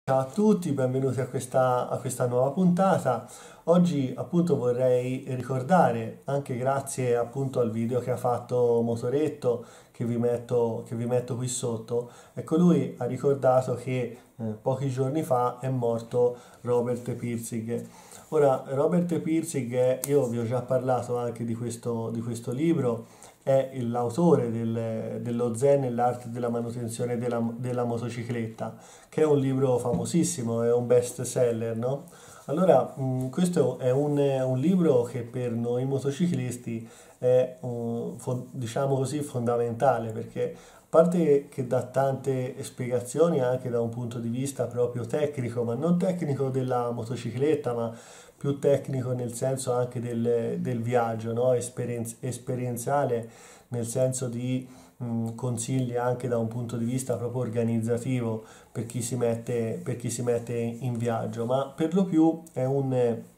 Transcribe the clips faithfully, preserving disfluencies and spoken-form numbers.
Ciao a tutti, benvenuti a questa, a questa nuova puntata. Oggi appunto vorrei ricordare, anche grazie appunto al video che ha fatto Motoretto, che vi metto, che vi metto qui sotto, ecco lui ha ricordato che eh, pochi giorni fa è morto Robert Pirsig. Ora, Robert Pirsig, è- io vi ho già parlato anche di questo, di questo libro, è il- l'autore del- dello Zen e l'arte della manutenzione della della motocicletta, che è un libro famosissimo, è un best seller, no? Allora, mh, questo è un, è un libro che per noi motociclisti è, un- fon- diciamo così, fondamentale, perché a parte che dà tante spiegazioni anche da un punto di vista proprio tecnico, ma non tecnico della motocicletta, ma più tecnico nel senso anche del, del viaggio, no? Esperienz- esperienziale, nel senso di mh, consigli anche da un punto di vista proprio organizzativo per chi si mette, per chi si mette in viaggio, ma per lo più è un,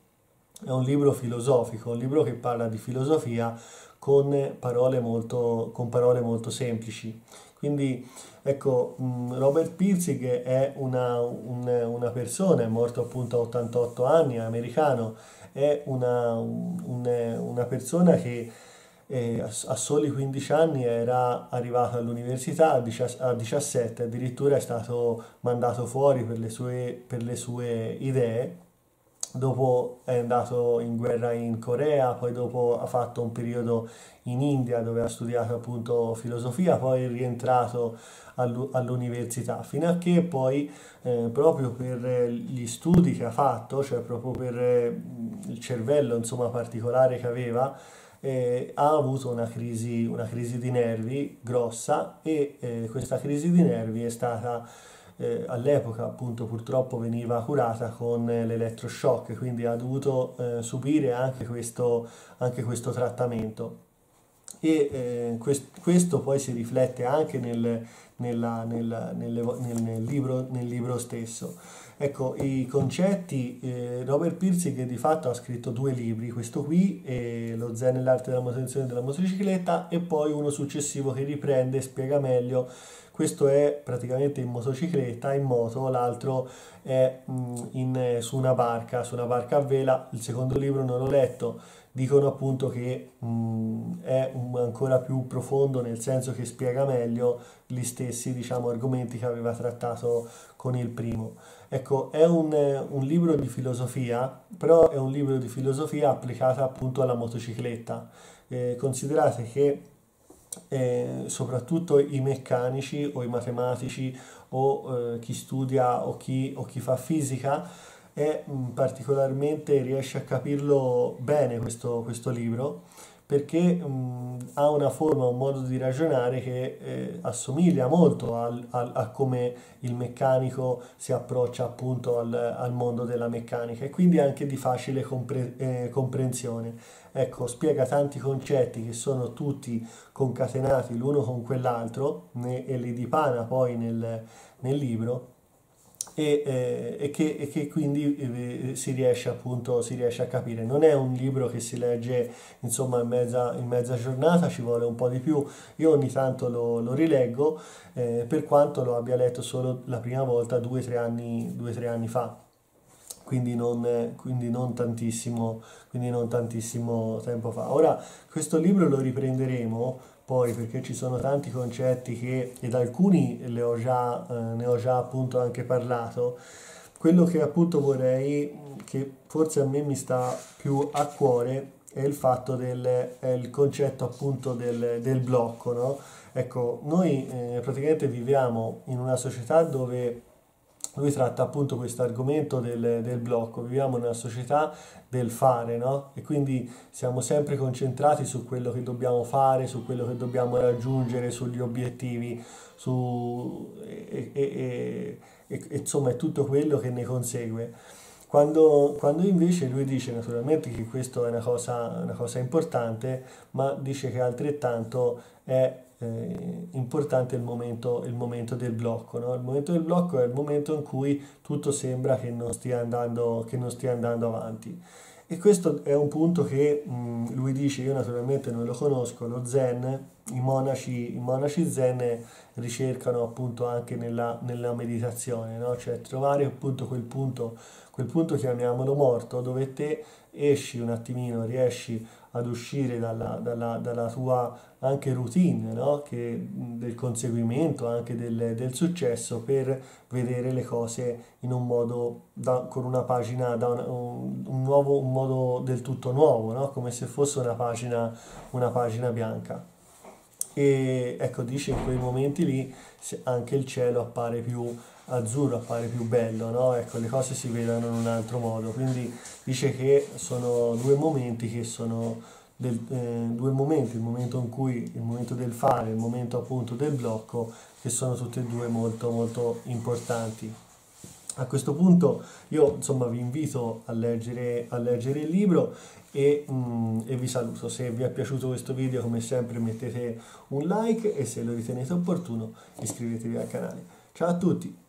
è un libro filosofico, un libro che parla di filosofia con parole molto, con parole molto semplici. Quindi ecco, mh, Robert Pirsig è una, un- una persona, è morto appunto a ottantotto anni, è americano, è una, un- una persona che e a, a soli quindici anni era arrivato all'università, a dicia- a diciassette addirittura è stato mandato fuori per le sue, per le sue idee. Dopo è andato in guerra in Corea, poi dopo ha fatto un periodo in India dove ha studiato appunto filosofia, poi è rientrato allu- all'università, fino a che poi eh, proprio per eh, gli studi che ha fatto, cioè proprio per eh, il cervello insomma particolare che aveva, eh, ha avuto una crisi, una crisi di nervi grossa e eh, questa crisi di nervi è stata eh, all'epoca appunto purtroppo veniva curata con eh, l'elettroshock, quindi ha dovuto eh, subire anche questo, anche questo trattamento e eh, quest- questo poi si riflette anche nel, nella- nella- nelle vo- nel, nel libro, nel libro stesso. Ecco, i concetti, eh, Robert Pirsig di fatto ha scritto due libri, questo qui, eh, Lo Zen e l'arte della manutenzione della motocicletta, e poi uno successivo che riprende e spiega meglio. Questo è praticamente in motocicletta, in moto, l'altro è mh, in, eh, su una barca, su una barca a vela. Il secondo libro non l'ho letto, dicono appunto che mh, è un- ancora più profondo nel senso che spiega meglio gli stessi, diciamo, argomenti che aveva trattato con il primo. Ecco, è un, eh, un libro di filosofia, però è un libro di filosofia applicata appunto alla motocicletta. Eh, considerate che eh, soprattutto i meccanici o i matematici o eh, chi studia o chi, o chi fa fisica e mh, particolarmente riesce a capirlo bene questo, questo libro perché mh, ha una forma, un modo di ragionare che eh, assomiglia molto al- al- a come il meccanico si approccia appunto al, al mondo della meccanica e quindi anche di facile compre- eh, comprensione. Ecco, spiega tanti concetti che sono tutti concatenati l'uno con quell'altro ne- e li dipana poi nel nel libro e, eh, e che, e che quindi eh, si riesce appunto si riesce a capire. Non è un libro che si legge insomma in mezza, in mezza giornata, ci vuole un po' di più. Io ogni tanto lo, lo rileggo, eh, per quanto lo abbia letto solo la prima volta due o tre anni, due, tre anni fa. Quindi non, eh, quindi non tantissimo, quindi non tantissimo tempo fa. Ora, questo libro lo riprenderemo poi perché ci sono tanti concetti che, ed alcuni le ho già, eh, ne ho già appunto anche parlato. Quello che appunto vorrei, che forse a me mi sta più a cuore, è il fatto del, è il concetto appunto del, del blocco, no? Ecco, noi eh, praticamente viviamo in una società dove lui tratta appunto questo argomento del, del blocco, viviamo in una società del fare, no? E quindi siamo sempre concentrati su quello che dobbiamo fare, su quello che dobbiamo raggiungere, sugli obiettivi, su, e, e- e- e- e insomma è tutto quello che ne consegue. Quando, quando invece lui dice naturalmente che questo è una cosa, una cosa importante, ma dice che altrettanto è eh, importante il momento, il momento del blocco, no? Il momento del blocco è il momento in cui tutto sembra che non stia andando, che non stia andando avanti. E questo è un punto che mh, lui dice, io naturalmente non lo conosco, lo Zen, i monaci, i monaci zen ricercano appunto anche nella, nella meditazione, no? Cioè trovare appunto quel punto, quel punto chiamiamolo morto, dove te esci un attimino, riesci ad uscire dalla, dalla, dalla tua anche routine, no? Che, del conseguimento, anche del, del successo, per vedere le cose in un modo, da, con una pagina, da un, un, un nuovo, un modo del tutto nuovo, no? Come se fosse una pagina, una pagina bianca. E ecco, dice in quei momenti lì se- anche il cielo appare più azzurro, appare più bello, no? Ecco, le cose si vedono in un altro modo. Quindi dice che sono due momenti che sono del- eh, due momenti, il momento in cui il momento del fare, il momento appunto del blocco, che sono tutti e due molto molto importanti. A questo punto io insomma vi invito a leggere, a leggere il libro e, mm, e vi saluto. Se vi è piaciuto questo video, come sempre mettete un like, e se lo ritenete opportuno iscrivetevi al canale. Ciao a tutti!